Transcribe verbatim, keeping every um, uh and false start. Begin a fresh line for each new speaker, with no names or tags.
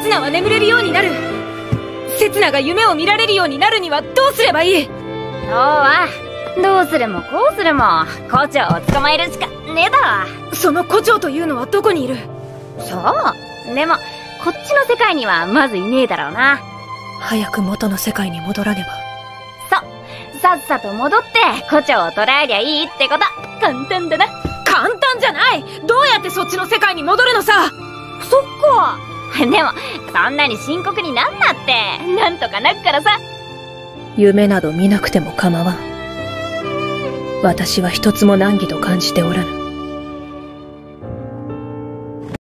刹那は眠れるようになる。刹那が夢を見られるようになるにはどうすればいい？
そうはどうするもこうするも胡蝶を捕まえるしかねえだろ。
その胡蝶というのはどこにいる？
そうでもこっちの世界にはまずいねえだろうな。
早く元の世界に戻らねば。
そうさっさと戻って胡蝶を捕らえりゃいいってこと。簡単だな。
簡単じゃない。どうやってそっちの世界に戻るのさ。
そっか。でもそんなに深刻になんなって。なんとかなっからさ。
夢など見なくても構わん。私は一つも難儀と感じておらぬ。